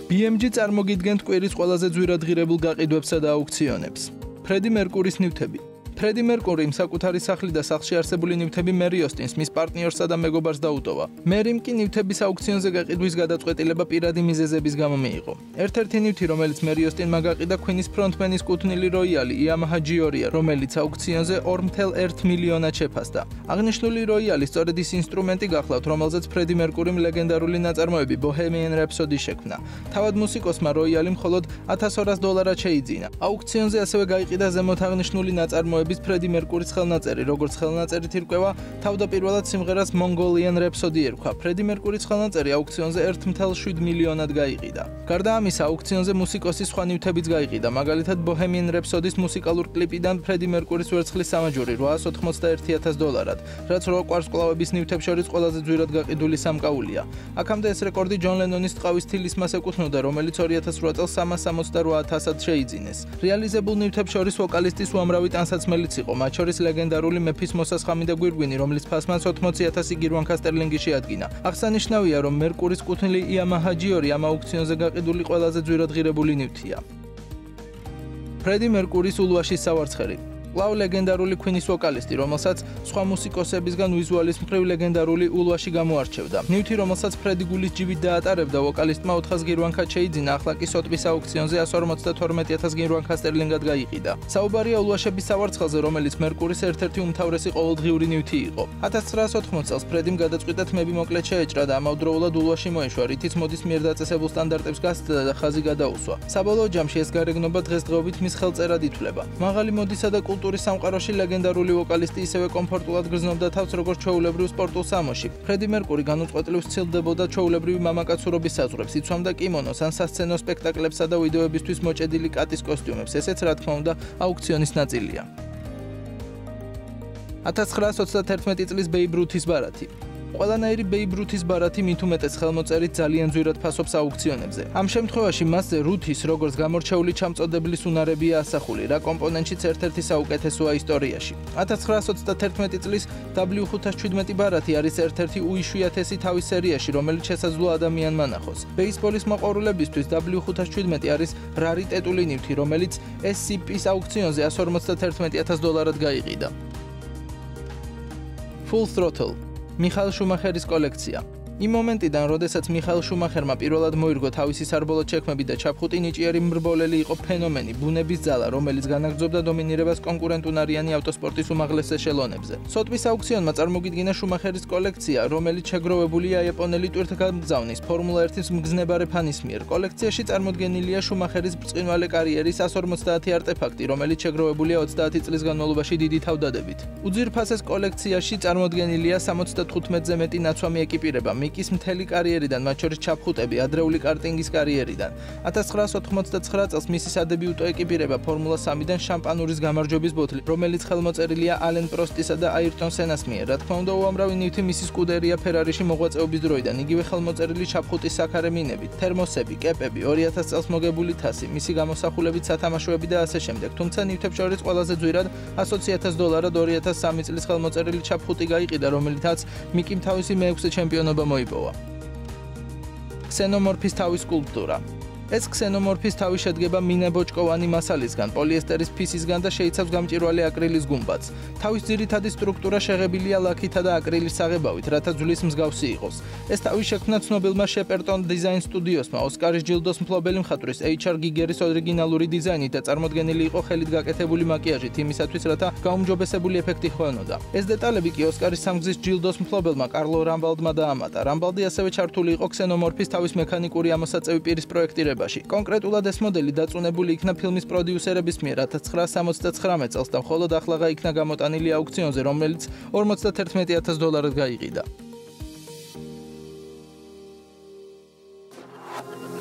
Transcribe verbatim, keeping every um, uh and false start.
ბი ემ ჯი წარმოგიდგენთ კვირის ყველაზე ძვირადღირებულ გაყიდვებსა და აუქციონებს. ფრედი მერკურის ნივთები. ფრედი მერკურიმ საკუთარი სახლი და სახლში არსებული ნივთები მერი ოსტინს, მის პარტნიორსა და მეგობარს დაუტოვა. მერიმ კი ნივთების აუქციონზე გაყიდვის გადაწყვეტილება პირადი მიზეზების გამო მიიღო. ერთ-ერთი ნივთი, რომელიც მერი ოსტინმა გაყიდა, ქვინის ფრონტმენის კუთვნილი როიალი იამაჰა ჯი ორია, რომელიც აუქციონზე ორ მცდარ ერთ მილიონად შეფასდა. აღნიშნული როიალი სწორედ ის ინსტრუმენტი გახლავთ, რომელზეც ფრედი მერკურიმ ლეგენდარული ნაწარმოები Bohemian Rhapsody შექმნა. თავად მუსიკოსმა როიალი მხოლოდ ათას ორას დოლარად შეიძინა. აუქციონზე ასევე გაიყიდა ზემოთ აღნიშნული ნაწარმოები ფრედი მერკურის ხელნაწერი, როგორც ხელნაწერით ირკვევა, თავდაპირველად სიმღერას Mongolian Rhapsody ერქვა. ფრედი მერკურის ხელნაწერი აუქციონზე ერთ მცდარ შვიდ მილიონად გაიყიდა. გარდა ამისა, აუქციონზე მუსიკოსის სხვა ნივთებიც გაიყიდა, მაგალითად Bohemian Rhapsody-ის მუსიკალურ კლიპიდან ფრედი მერკურის ვერცხლის სამაჯური რვაას ოთხმოცდაერთი ათას დოლარად, რაც რო კვარცხლავების ნივთებს შორის ყველაზე ძვირად გაყიდული სამკაულია. აქამდე ეს რეკორდი ჯონ ლენონის ტყავის თილისმას ეკუთვნოდა, რომელიც ორი ათას რვა წელს სამას სამოცდარვა ათასად შეიძინეს. რეალიზებულ ნივთებს შორის ვოკალისტის უამრავი ტანსაცმელი იყო, მათ შორის ლეგენდარული მეფის მოსასხამი და გვირგვინი, რომლის ფასმაც ოთხმოცი ათასი გირვანქა სტერლინგი შეადგინა. აღსანიშნავია, რომ მერკურის კუთვნილი იამაჰა ჯი ორი ამ აუქციონზე გაყიდული ყველაზე ძვირადღირებული ნივთია. ფრედი მერკურის ულვაშის სავარცხელი. კვლავ ლეგენდარული ქვინის ვოკალისტი, რომელსაც სხვა მუსიკოსებისგან ვიზუალის მხრივ ლეგენდარული ულვაში გამოარჩევდა. ნივთი, რომელსაც ფრედი გულის ჯიბით დაატარებდა, ვოკალისტმა ოთხას გირვანქად შეიძინა, ახლა კი სოტბის აუქციონზე εκατს ორმოცდათორმეტი ათას გირვანქა სტერლინგად გაიყიდა. საუბარია ულვაშების სავარცხელზე, რომელიც მერკურის ერთ-ერთი უმთავრესი ყოველდღიური ნივთი იყო. ათას ცხრაას ოთხმოცი წელს ფრედიმ გადაწყვიტა თმები მოკლედ შეეჭრა და ამავდროულად ულვაში მოეშვა, რითიც მოდის მიერ დაწესებულ სტანდარტებს გასცდა და ხაზი გადაუსვა. საბოლოო ჯამში ეს გარეგნობა დღესდღეობით მის ხელწერად ითვლება. მაღალი მოდისა და კულტურის სამყაროში ლეგენდარული ვოკალისტი ისევე კომფორტულად გრძნობდა თავს, როგორც ჩვეულებრივ სპორტულ სამოში. ფრედი მერკური განუწყვეტლივ სცილდებოდა ჩვეულებრივი მამაკაცურობის საზღვრებს, იცვამდა კიმონოს ან სასცენო სპექტაკლებსა და ვიდეოებისთვის მოჭედილი კატის კოსტიუმებს. ესეც, რა თქმა უნდა, აუქციონის ნაწილია. ათას ცხრაას ოცდათერთმეტი წლის ბეიბ რუთის ბარათი. ყველანაირი ბეიბ რუთის ბარათი მით უმეტეს ხელმოწერით ძალიან ძვირად ფასობს აუქციონებზე. ამ შემთხვევაში მასზე რუთის, როგორც გამორჩეული ჩამწოდებლის უნარებია ასახული, რა კომპონენტშიც ერთ-ერთი საუკეთესოა ისტორიაში. ათას ცხრაას ოცდათერთმეტი წლის დაბლიუ ხუთას შვიდმეტი ბარათი არის ერთ-ერთი უიშვიათესი თავის სერიაში, რომელიც შესაძლოა ადამიანმა ნახოს. ბეისბოლის მოყვარულებისთვის დაბლიუ ხუთას შვიდმეტი არის რარიტეტული ნივთი, რომელიც ეს სი პი-ის აუქციონზე εκατს ორმოცდათერთმეტი ათას დოლარად გაიყიდა. Full Throttle. მიხაელ შუმახერის კოლექცია. იმ მომენტიდან, როდესაც მიხაელ შუმახერმა პირველად მოირგო თავისი სარბოლო ჩექმები და ჩაფხუტი ნიჭიერი მრბოლელი იყო ფენომენი, ბუნების ძალა, რომელიც განაგრძობდა დომინირებას კონკურენტუნარიანი ავტოსპორტის უმაღლეს ეშელონებზე. სოტბის აუქციონმა წარმოგიდგინა შუმახერის კოლექცია, რომელიც შეგროვებულია იაპონელი ტვირთგამგზავნის ფორმულა ერთის მგზნებარე ფანის მიერ. კოლექციაში წარმოდგენილია შუმახერის ბრწყინვალე კარიერის εκατს ორმოცდაათი არტეფაქტი, რომელიც შეგროვებულია ოცდაათი წლის განმავლობაში დიდი თავდადებით. უძვირფასეს კოლექციაში წარმოდგენილია სამოცდათხუთმეტზე მეტი ნაცვამი ეკიპირება. მიკის მთელი კარიერიდან, მათ შორის ჩაფხუტები, ადრეული კარტინგის კარიერიდან. ათას ცხრაას ოთხმოცდაცხრა წელს მისი სადებიუტო ეკიპირება ფორმულა სამიდან შამპანურის გამარჯვების ბოთლი, რომელიც ხელმოწერილია ალენ პროსტისა და აირტონ სენას მიერ. რა თქმა უნდა, უამრავი ნივთი მისი სკუდერია ფერარიში მოღვაწეობის დროიდან, იგივე ხელმოწერილი ჩაფხუტის საქარე მინებით, თერმოსები, კეპები, ორი ათას წელს მოგებული თასი, მისი გამოსახულებით სათამაშოები და ასე შემდეგ. თუმცა ნივთებს შორის ყველაზე ძვირად εκατს ოცი ათას დოლარად ორი ათას სამი წლის ხელმოწერილი ჩაფხუტი გაიყიდა, რომელითაც მიკიმ თავისი მეექვსე ჩემპიონობა მოიპოვა. ქსენომორფის თავის სკულპტურა. ეს ქსენომორფის თავი შედგება მინებოჭკოვანი მასალისგან, პოლიესტერის ფისისგან და შეიცავს გამჭვირვალე აკრილის გუმბათს. თავის ძირითადი სტრუქტურა შეღებილია ლაქითა და აკრილის საღებავით, რათა ძვლის მსგავსი იყოს. ეს თავი შექმნა ცნობილმა შეპერტონ დიზაინ სტუდიოსმა, ოსკარის ჯილდოს მფლობელი მხატვრის ეიჩ არ გიგერის ორიგინალური დიზაინით და წარმოდგენილი იყო ხელით გაკეთებული მაკიაჟით, იმისათვის, რათა გაუმჯობესებული ეფექტი ჰქონოდა. ეს დეტალები კი ოსკარის სამგზის ჯილდოს მფლობელმა კარლო რამბალდმა დაამატა. რამბალდი ასევე ჩართული იყო ქსენომორფის თავის მექანიკური ამოსაწევი პირის პროექტირებაში. კონკრეტულად ეს მოდელი დაწუნებული იქნა ფილმის პროდიუსერების მიერ ათას ცხრაას სამოცდაცხრამეტ წელს და მხოლოდ ახლაღა იქნა გამოტანილი აუქციონზე, რომელიც ორმოცდათერთმეტი ათას დოლარად გაიყიდა.